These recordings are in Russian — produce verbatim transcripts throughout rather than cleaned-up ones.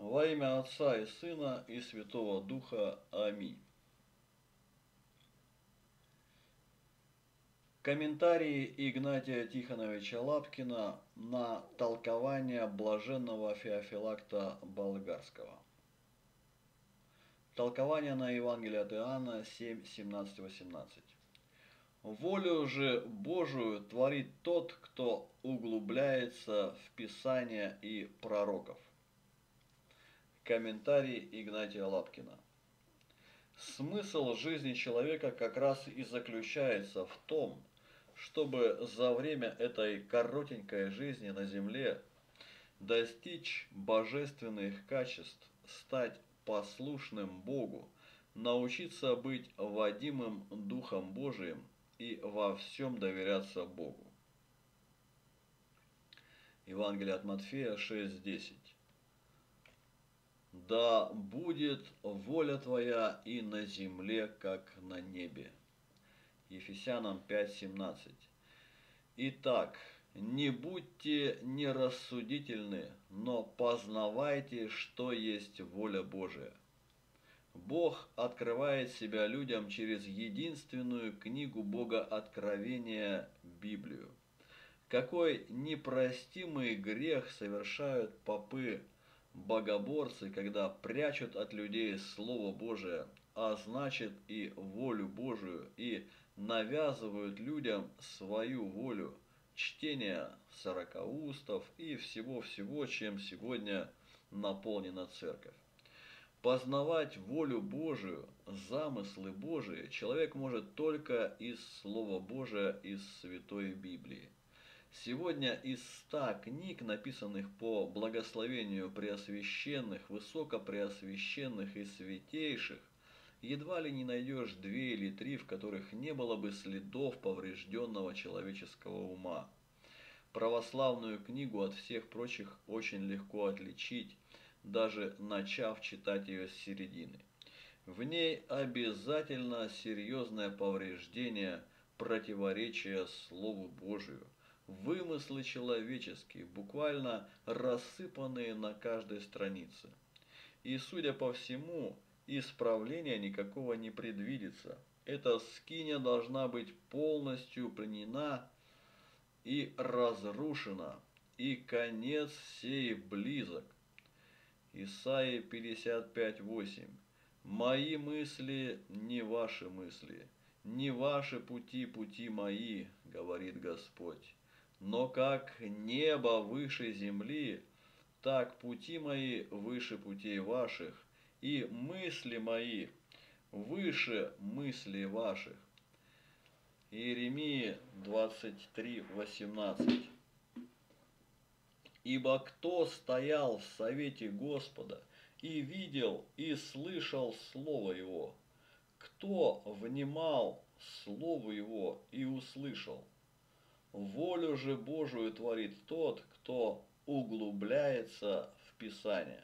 Во имя Отца и Сына и Святого Духа. Аминь. Комментарии Игнатия Тихоновича Лапкина на толкование блаженного Феофилакта Болгарского. Толкование на Евангелие от Иоанна семь, семнадцать, восемнадцать. Волю же Божию творит тот, кто углубляется в Писание и пророков. Комментарий Игнатия Лапкина. Смысл жизни человека как раз и заключается в том, чтобы за время этой коротенькой жизни на земле достичь божественных качеств, стать послушным Богу, научиться быть водимым Духом Божиим и во всем доверяться Богу. Евангелие от Матфея шесть десять. Да будет воля твоя и на земле, как на небе. Ефесянам пять семнадцать. Итак, не будьте нерассудительны, но познавайте, что есть воля Божия. Бог открывает себя людям через единственную книгу Бога Откровения – Библию. Какой непростимый грех совершают попы, богоборцы, когда прячут от людей Слово Божие, а значит и волю Божию, и навязывают людям свою волю, чтение сорокаустов и всего-всего, чем сегодня наполнена церковь. Познавать волю Божию, замыслы Божии человек может только из Слова Божия, из Святой Библии. Сегодня из ста книг, написанных по благословению преосвященных, высокопреосвященных и святейших, едва ли не найдешь две или три, в которых не было бы следов поврежденного человеческого ума. Православную книгу от всех прочих очень легко отличить, даже начав читать ее с середины. В ней обязательно серьезное повреждение, противоречие Слову Божию. Вымыслы человеческие, буквально рассыпанные на каждой странице. И, судя по всему, исправления никакого не предвидится. Эта скиния должна быть полностью пленена и разрушена, и конец сей близок. Исайя пятьдесят пять восемь. «Мои мысли не ваши мысли, не ваши пути пути мои, говорит Господь. Но как небо выше земли, так пути мои выше путей ваших, и мысли мои выше мыслей ваших». Иеремия двадцать три восемнадцать. «Ибо кто стоял в совете Господа и видел и слышал слово Его? Кто внимал слову Его и услышал? Волю же Божию творит тот, кто углубляется в Писание».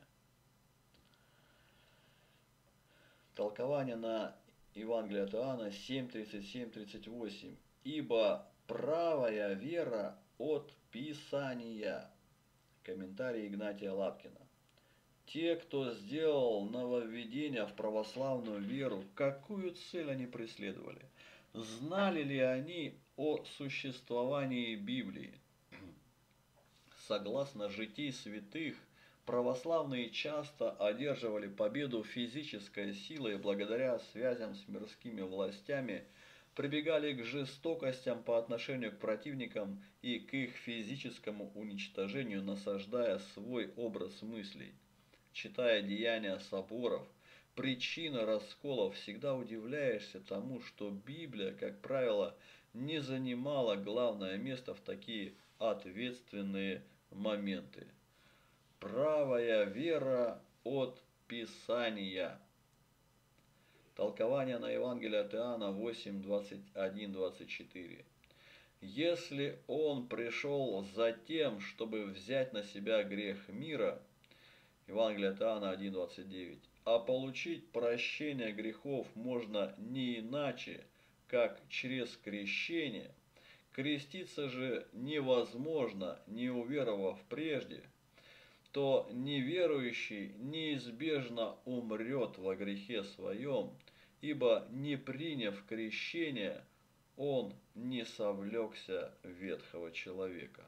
Толкование на Евангелие от Иоанна семь тридцать семь тридцать восемь. «Ибо правая вера от Писания». Комментарий Игнатия Лапкина. Те, кто сделал нововведение в православную веру, какую цель они преследовали? Знали ли они о существовании Библии? Согласно житий святых, православные часто одерживали победу физической силой благодаря связям с мирскими властями, прибегали к жестокостям по отношению к противникам и к их физическому уничтожению, насаждая свой образ мыслей. Читая деяния соборов, причины расколов, всегда удивляешься тому, что Библия, как правило, не занимала главное место в такие ответственные моменты. Правая вера от Писания. Толкование на Евангелие от Иоанна восемь двадцать один двадцать четыре. Если Он пришел за тем, чтобы взять на себя грех мира, Евангелие от Иоанна один двадцать девять, а получить прощение грехов можно не иначе, как через крещение, креститься же невозможно, не уверовав прежде, то неверующий неизбежно умрет во грехе своем, ибо, не приняв крещение, он не совлекся ветхого человека.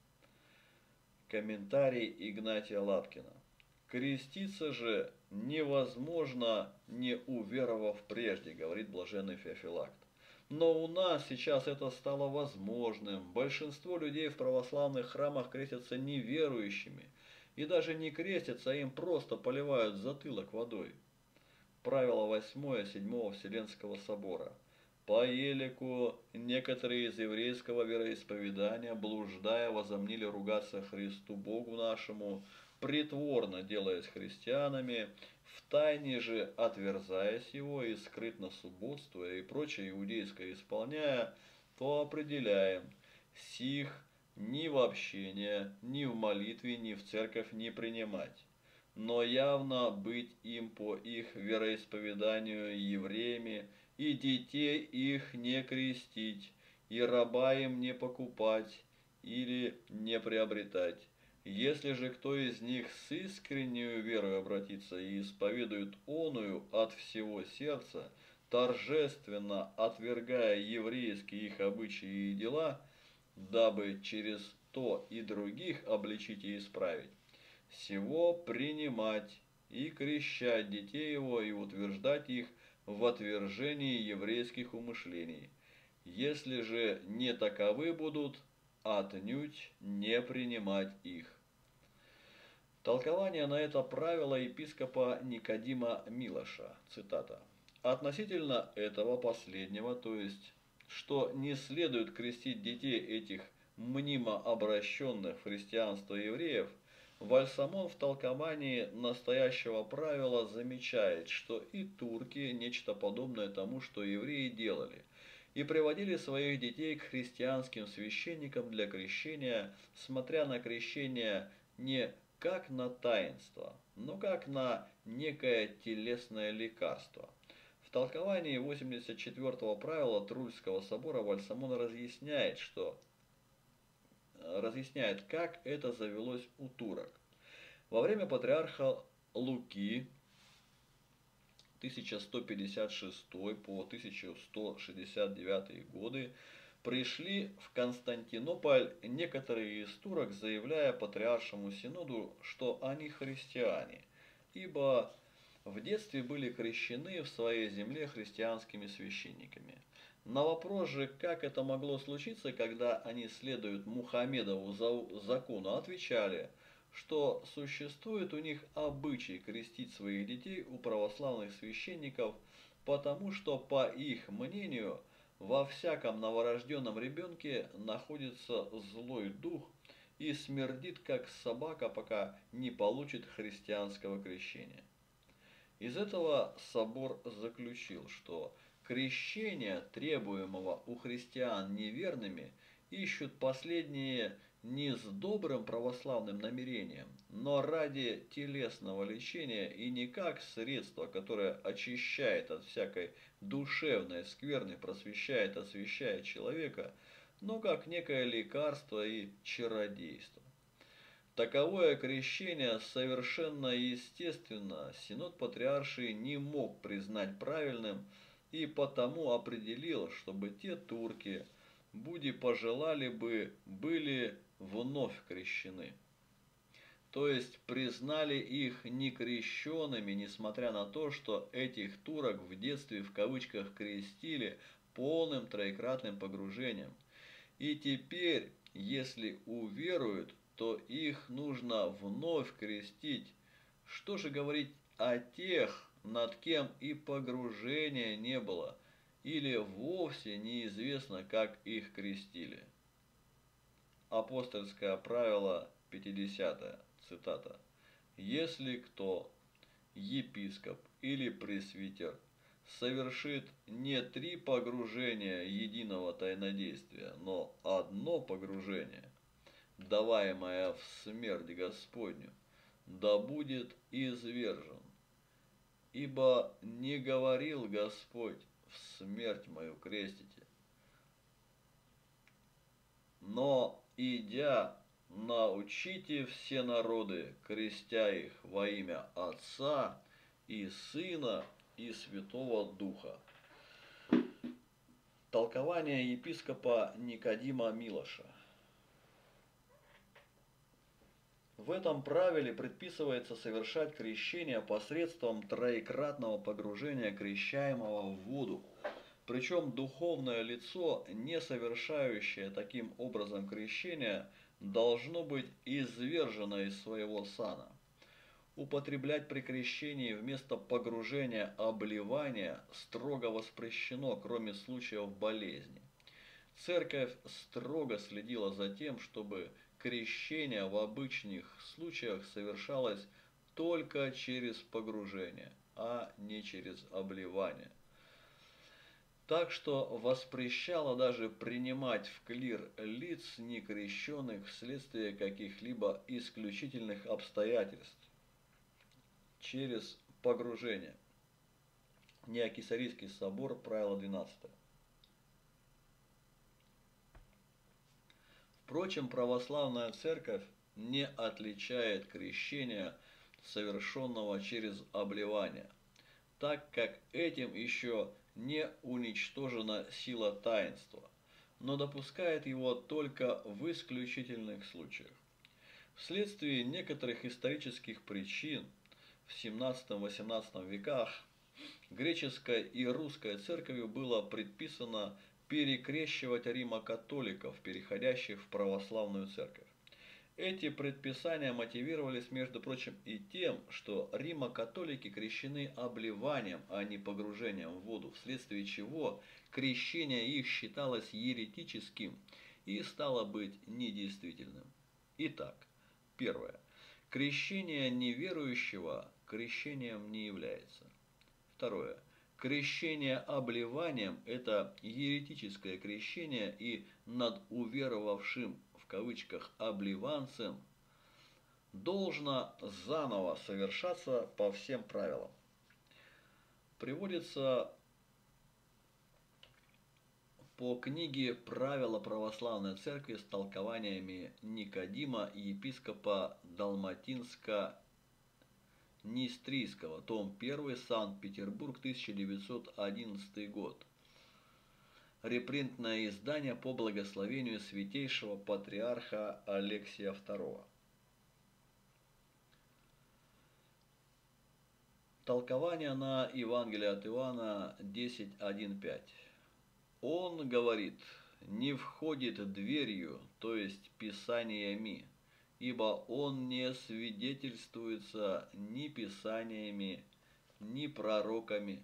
Комментарий Игнатия Лапкина. Креститься же невозможно, не уверовав прежде, говорит блаженный Феофилакт. Но у нас сейчас это стало возможным. Большинство людей в православных храмах крестятся неверующими. И даже не крестятся, а им просто поливают затылок водой. Правило восьмое седьмого Вселенского собора. По елику некоторые из еврейского вероисповедания, блуждая, возомнили ругаться Христу Богу нашему, притворно делаясь христианами, втайне же отверзаясь его и скрытно субботствуя и прочее иудейское исполняя, то определяем: сих ни в общение, ни в молитве, ни в церковь не принимать, но явно быть им по их вероисповеданию евреями, и детей их не крестить, и раба им не покупать или не приобретать. Если же кто из них с искреннюю верой обратится и исповедует оную от всего сердца, торжественно отвергая еврейские их обычаи и дела, дабы через то и других обличить и исправить, сего принимать и крещать детей его и утверждать их в отвержении еврейских умышлений. Если же не таковы будут, отнюдь не принимать их. Толкование на это правило епископа Никодима Милоша. Цитата. Относительно этого последнего, то есть, что не следует крестить детей этих мнимо обращенных в христианство евреев, Вальсамон в толковании настоящего правила замечает, что и турки нечто подобное тому, что евреи делали, и приводили своих детей к христианским священникам для крещения, смотря на крещение не как на таинство, но как на некое телесное лекарство. В толковании восемьдесят четвёртого правила Трульского собора Вальсамон разъясняет, что разъясняет, как это завелось у турок. Во время патриарха Луки тысяча сто пятьдесят шестой по тысяча сто шестьдесят девятый годы пришли в Константинополь некоторые из турок, заявляя патриаршему синоду, что они христиане, ибо в детстве были крещены в своей земле христианскими священниками. На вопрос же, как это могло случиться, когда они следуют Мухаммедову закону, отвечали, что существует у них обычай крестить своих детей у православных священников, потому что, по их мнению, во всяком новорожденном ребенке находится злой дух и смердит, как собака, пока не получит христианского крещения. Из этого собор заключил, что крещение, требуемого у христиан неверными, ищут последние не с добрым православным намерением, но ради телесного лечения и не как средство, которое очищает от всякой душевной скверны, просвещает, освящает человека, но как некое лекарство и чародейство. Таковое крещение совершенно естественно Синод Патриарший не мог признать правильным и потому определил, чтобы те турки, буди пожелали бы, были вновь крещены. То есть признали их некрещенными, несмотря на то, что этих турок в детстве в кавычках крестили полным троекратным погружением. И теперь, если уверуют, то их нужно вновь крестить. Что же говорить о тех, над кем и погружения не было, или вовсе неизвестно, как их крестили. Апостольское правило пятидесятое, цитата. Если кто, епископ или пресвитер, совершит не три погружения единого тайнодействия, но одно погружение, даваемое в смерть Господню, да будет извержен. Ибо не говорил Господь: в смерть мою крестите, но, идя, научите все народы, крестя их во имя Отца и Сына и Святого Духа. Толкование епископа Никодима Милоша. В этом правиле предписывается совершать крещение посредством троекратного погружения крещаемого в воду. Причем духовное лицо, не совершающее таким образом крещение, должно быть извержено из своего сана. Употреблять при крещении вместо погружения обливания строго воспрещено, кроме случаев болезни. Церковь строго следила за тем, чтобы крещение в обычных случаях совершалось только через погружение, а не через обливание. Так что воспрещала даже принимать в клир лиц некрещенных вследствие каких-либо исключительных обстоятельств через погружение. Неокисарийский собор, правило двенадцатое. Впрочем, православная церковь не отличает крещения, совершенного через обливание, так как этим еще не уничтожена сила таинства, но допускает его только в исключительных случаях. Вследствие некоторых исторических причин в семнадцатом-восемнадцатом веках греческой и русской церковью было предписано перекрещивать римокатоликов, переходящих в православную церковь. Эти предписания мотивировались, между прочим, и тем, что римокатолики крещены обливанием, а не погружением в воду, вследствие чего крещение их считалось еретическим и стало быть недействительным. Итак, первое. Крещение неверующего крещением не является. Второе. Крещение обливанием – это еретическое крещение, и над уверовавшим в кавычках обливанцем должно заново совершаться по всем правилам. Приводится по книге «Правила православной церкви» с толкованиями Никодима и епископа Далматинско-Нистрийского, том первый, Санкт-Петербург, тысяча девятьсот одиннадцатый год. Репринтное издание по благословению святейшего патриарха Алексия второго. Толкование на Евангелие от Иоанна десять один пять. Он говорит: не входит дверью, то есть писаниями, ибо он не свидетельствуется ни писаниями, ни пророками.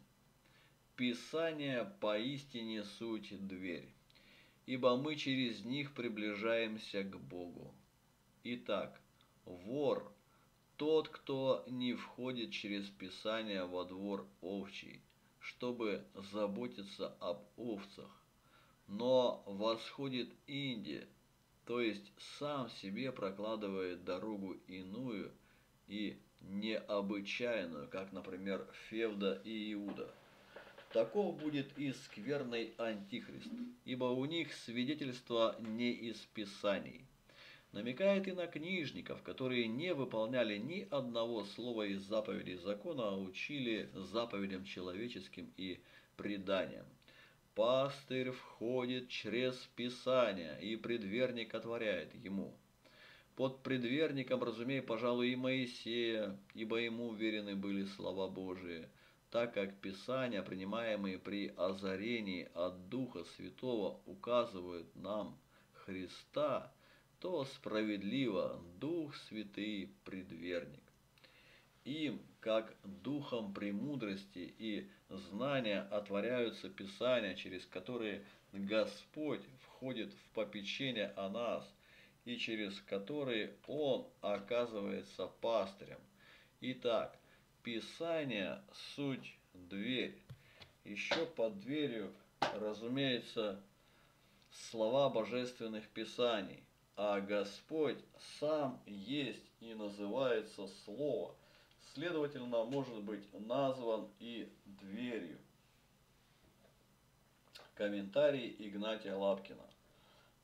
Писания поистине суть дверь, ибо мы через них приближаемся к Богу. Итак, вор тот, кто не входит через Писание во двор овчий, чтобы заботиться об овцах, но восходит инди, то есть сам себе прокладывает дорогу иную и необычайную, как, например, Февда и Иуда. Таков будет и скверный антихрист, ибо у них свидетельство не из Писаний. Намекает и на книжников, которые не выполняли ни одного слова из заповедей закона, а учили заповедям человеческим и преданиям. Пастырь входит через Писание, и предверник отворяет ему. Под предверником, разумея, пожалуй, и Моисея, ибо ему уверены были слова Божии, так как Писания, принимаемые при озарении от Духа Святого, указывают нам Христа, то справедливо Дух Святый предверник. Им, как духом премудрости и знания, отворяются Писания, через которые Господь входит в попечение о нас, и через которые Он оказывается пастырем. Итак, Писание – суть дверь. Еще под дверью, разумеется, слова божественных Писаний, а Господь сам есть и называется Слово, следовательно, может быть назван и дверью. Комментарий Игнатия Лапкина.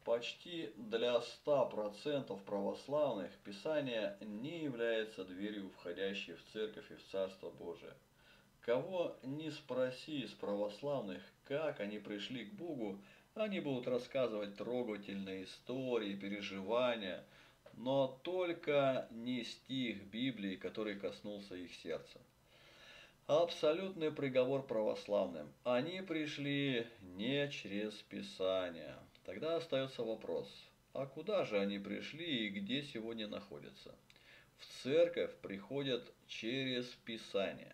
Почти для ста процентов православных Писание не является дверью, входящей в церковь и в Царство Божие. Кого ни спроси из православных, как они пришли к Богу, они будут рассказывать трогательные истории, переживания, но только не стих Библии, который коснулся их сердца. Абсолютный приговор православным. Они пришли не через Писание. Тогда остается вопрос, а куда же они пришли и где сегодня находятся? В церковь приходят через Писание.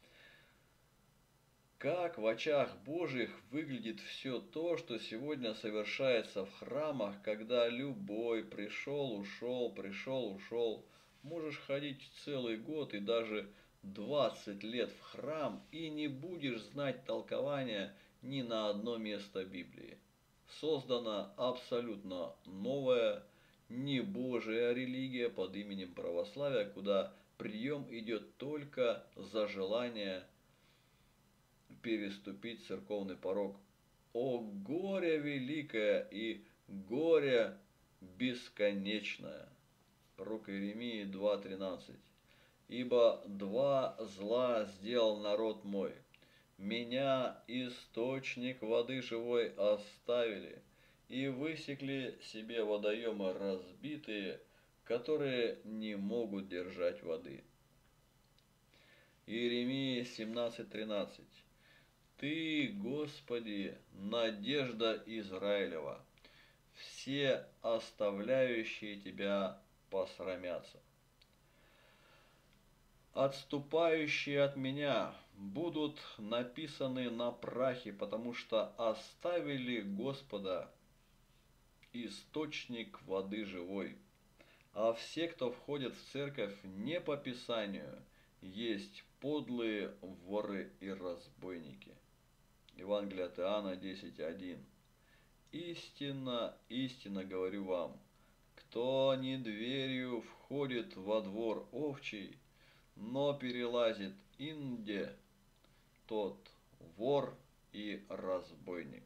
Как в очах Божьих выглядит все то, что сегодня совершается в храмах, когда любой пришел, ушел, пришел, ушел. Можешь ходить целый год и даже двадцать лет в храм и не будешь знать толкования ни на одно место Библии. Создана абсолютно новая, не Божия религия под именем православия, куда прием идет только за желание переступить церковный порог. О горе великое и горе бесконечное. Пророк Иеремии два тринадцать. Ибо два зла сделал народ мой. Меня, источник воды живой, оставили, и высекли себе водоемы разбитые, которые не могут держать воды. Иеремия семнадцать тринадцать. Ты, Господи, надежда Израилева, все оставляющие тебя посрамятся. Отступающие от меня будут написаны на прахе, потому что оставили Господа, источник воды живой. А все, кто входит в церковь не по Писанию, есть подлые воры и разбойники. Евангелие от Иоанна десять один. Истинно, истинно говорю вам, кто не дверью входит во двор овчий, но перелазит инде, тот вор и разбойник.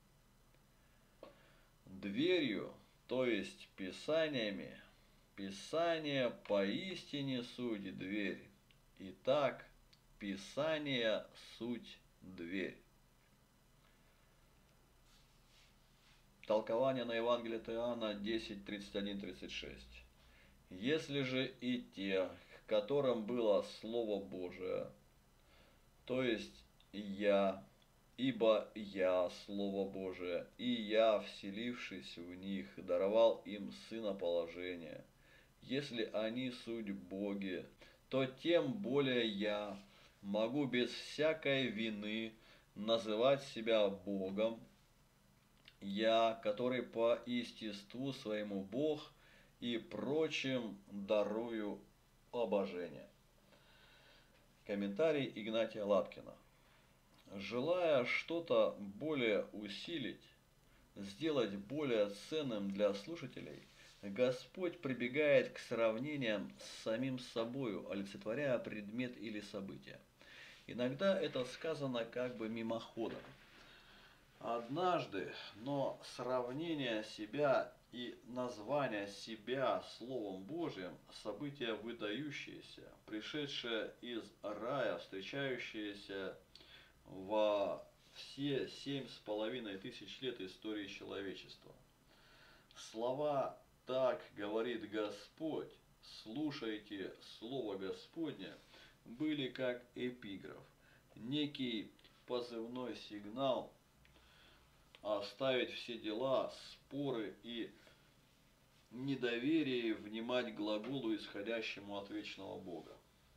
Дверью, то есть Писаниями, Писание поистине суть дверь. Итак, Писание суть дверь. Толкование на Евангелие от Иоанна десять тридцать один тридцать шесть. Если же и те, к которым было Слово Божие, то есть я, ибо я Слово Божие, и я, вселившись в них, даровал им сына положения. Если они суть боги, то тем более я могу без всякой вины называть себя Богом, я, который по естеству своему Бог, и прочим дарую обожение. Комментарий Игнатия Лапкина. Желая что-то более усилить, сделать более ценным для слушателей, Господь прибегает к сравнениям с самим собою, олицетворяя предмет или событие. Иногда это сказано как бы мимоходом. Однажды, но сравнение себя и название себя Словом Божьим – событие выдающееся, пришедшее из рая, встречающееся во все семь с половиной тысяч лет истории человечества. Слова «Так говорит Господь», «Слушайте Слово Господне» были как эпиграф, некий позывной сигнал оставить все дела, споры и недоверие, внимать глаголу, исходящему от вечного Бога.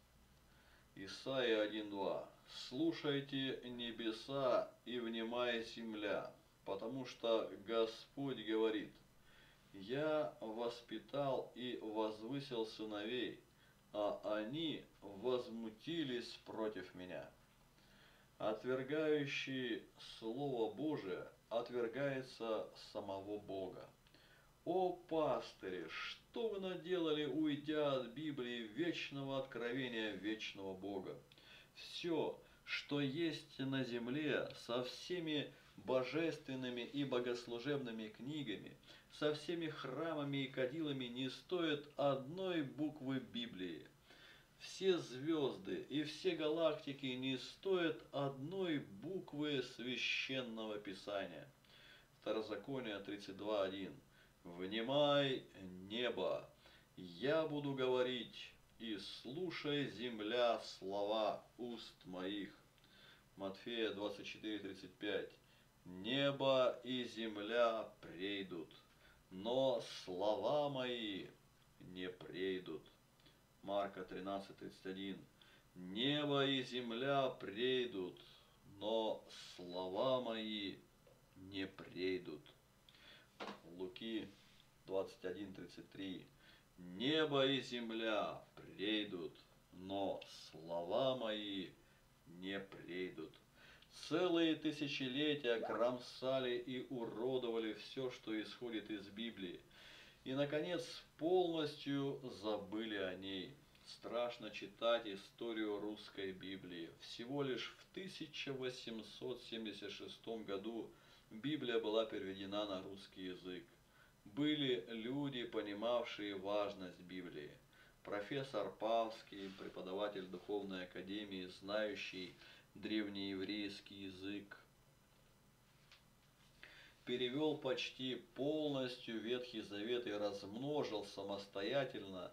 Исайя один два. «Слушайте небеса и внимай земля, потому что Господь говорит, я воспитал и возвысил сыновей, а они возмутились против меня». Отвергающий Слово Божие отвергается самого Бога. О пастыри, что вы наделали, уйдя от Библии вечного откровения вечного Бога? Все, что есть на земле, со всеми божественными и богослужебными книгами, со всеми храмами и кадилами не стоит одной буквы Библии. Все звезды и все галактики не стоят одной буквы священного Писания. Второзаконие тридцать два один. «Внимай, небо, я буду говорить, и слушай, земля, слова уст моих». Матфея двадцать четыре тридцать пять. «Небо и земля прейдут, но слова мои не прейдут». Марка тринадцать тридцать один. «Небо и земля прейдут, но слова мои не прейдут». Луки двадцать один тридцать три. «Небо и земля прейдут, но слова мои не прейдут». Целые тысячелетия кромсали и уродовали все, что исходит из Библии. И, наконец, полностью забыли о ней. Страшно читать историю русской Библии. Всего лишь в тысяча восемьсот семьдесят шестом году Библия была переведена на русский язык. Были люди, понимавшие важность Библии. Профессор Павский, преподаватель Духовной Академии, знающий древнееврейский язык, перевел почти полностью Ветхий Завет и размножил самостоятельно,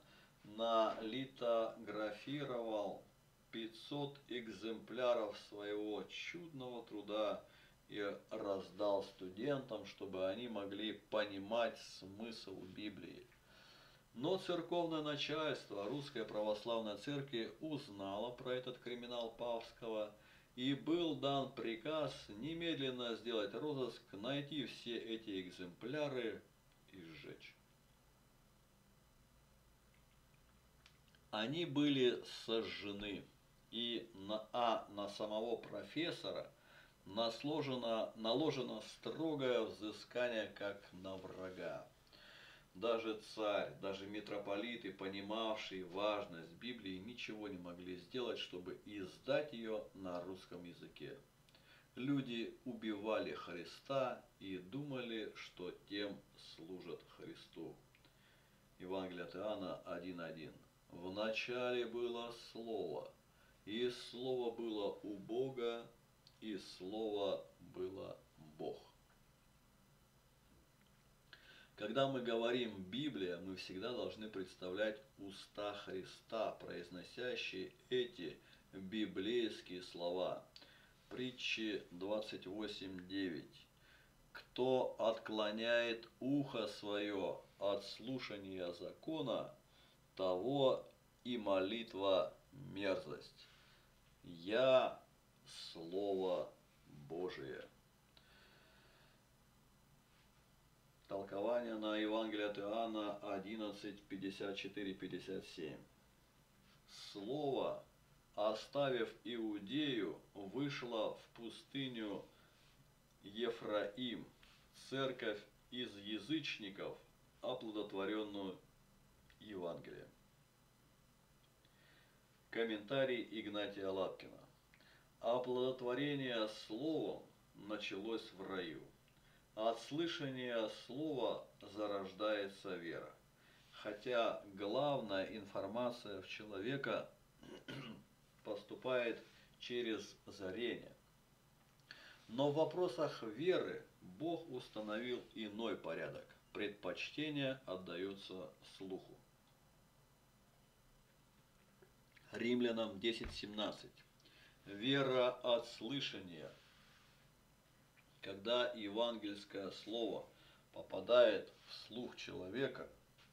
налитографировал пятьсот экземпляров своего чудного труда и раздал студентам, чтобы они могли понимать смысл Библии. Но церковное начальство Русской Православной Церкви узнало про этот криминал Павского, и был дан приказ немедленно сделать розыск, найти все эти экземпляры и сжечь. Они были сожжены, и на, а на самого профессора наложено, наложено строгое взыскание, как на врага. Даже царь, даже митрополиты, понимавшие важность Библии, ничего не могли сделать, чтобы издать ее на русском языке. Люди убивали Христа и думали, что тем служат Христу. Евангелие от Иоанна один один. «В начале было Слово, и Слово было у Бога, и Слово было Бог». Когда мы говорим «Библия», мы всегда должны представлять уста Христа, произносящие эти библейские слова. Притчи двадцать восемь девять. «Кто отклоняет ухо свое от слушания закона, того и молитва мерзость. Я Слово Божие». Толкование на Евангелие от Иоанна одиннадцать пятьдесят четыре пятьдесят семь. «Слово, оставив Иудею, вышло в пустыню Ефраим, церковь из язычников, оплодотворенную Евангелием». Комментарий Игнатия Лапкина. Оплодотворение словом началось в раю. От слышания слова зарождается вера. Хотя главная информация в человека поступает через зрение. Но в вопросах веры Бог установил иной порядок. Предпочтение отдается слуху. Римлянам десять семнадцать. Вера от слышания. Когда евангельское слово попадает в слух человека,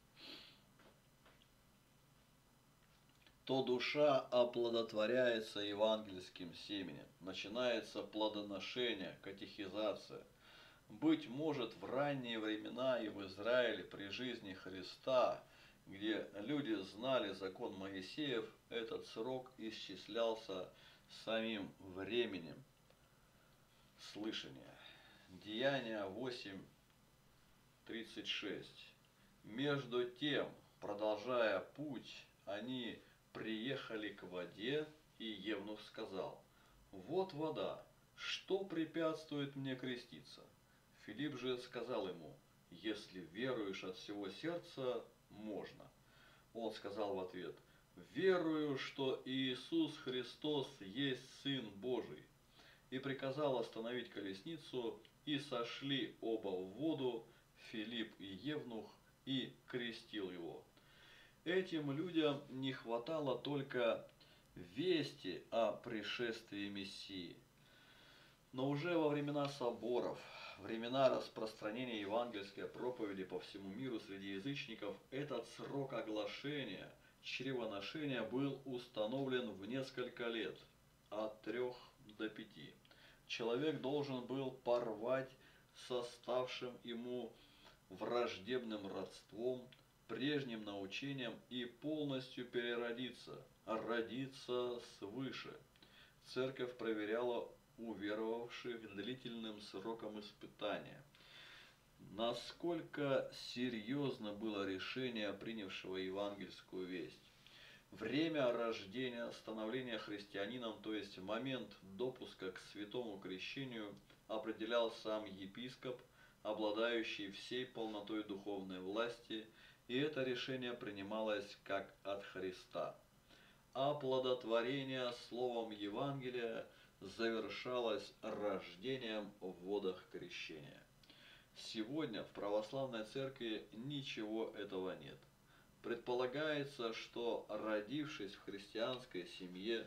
то душа оплодотворяется евангельским семенем. Начинается плодоношение, катехизация. Быть может, в ранние времена и в Израиле при жизни Христа, где люди знали закон Моисеев, этот срок исчислялся самим временем слышания. Деяния восемь тридцать шесть. Между тем, продолжая путь, они приехали к воде, и Евнух сказал: «Вот вода, что препятствует мне креститься?» Филипп же сказал ему: Если веруешь от всего сердца, можно. Он сказал в ответ: верую, что Иисус Христос есть Сын Божий. И приказал остановить колесницу, и сошли оба в воду, Филипп и Евнух, и крестил его. Этим людям не хватало только вести о пришествии Мессии. Но уже во времена соборов, времена распространения евангельской проповеди по всему миру среди язычников, этот срок оглашения, чревоношения был установлен в несколько лет, от трех до пяти. Человек должен был порвать с оставшим ему враждебным родством, прежним научением и полностью переродиться, родиться свыше. Церковь проверяла уверовавших длительным сроком испытания. Насколько серьезно было решение принявшего евангельскую весть? Время рождения, становления христианином, то есть момент допуска к святому крещению, определял сам епископ, обладающий всей полнотой духовной власти, и это решение принималось как от Христа. Оплодотворение словом Евангелия завершалось рождением в водах крещения. Сегодня в православной церкви ничего этого нет. Предполагается, что, родившись в христианской семье,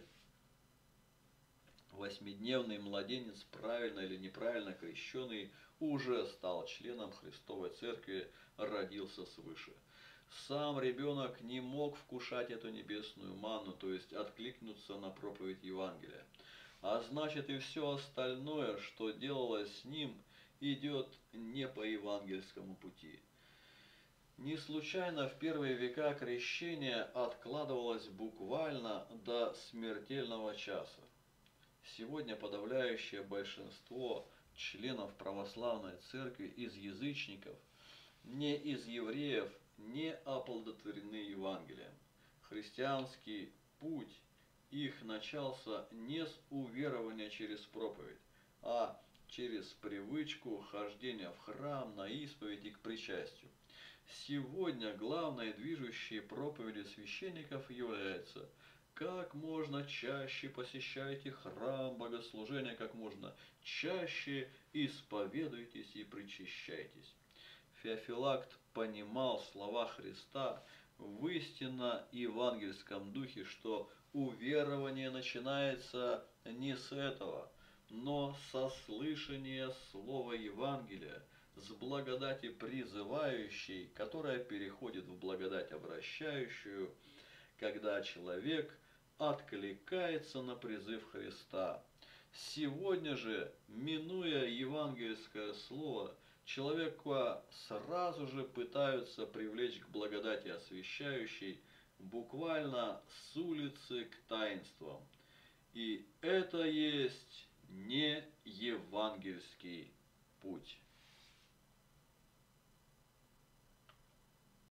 восьмидневный младенец, правильно или неправильно крещенный, уже стал членом Христовой Церкви, родился свыше. Сам ребенок не мог вкушать эту небесную манну, то есть откликнуться на проповедь Евангелия. А значит, и все остальное, что делалось с ним, идет не по евангельскому пути. Не случайно в первые века крещение откладывалось буквально до смертельного часа. Сегодня подавляющее большинство членов православной церкви из язычников, не из евреев, не оплодотворены Евангелием. Христианский путь их начался не с уверования через проповедь, а через привычку хождения в храм, на исповедь и к причастию. Сегодня главной движущей проповедью священников является: как можно чаще посещайте храм, богослужения, как можно чаще исповедуйтесь и причащайтесь. Феофилакт понимал слова Христа в истинно евангельском духе, что уверование начинается не с этого, но со слышания слова Евангелия, с благодати призывающей, которая переходит в благодать обращающую, когда человек откликается на призыв Христа. Сегодня же, минуя евангельское слово, человека сразу же пытаются привлечь к благодати освящающей, буквально с улицы к таинствам. И это есть не евангельский путь.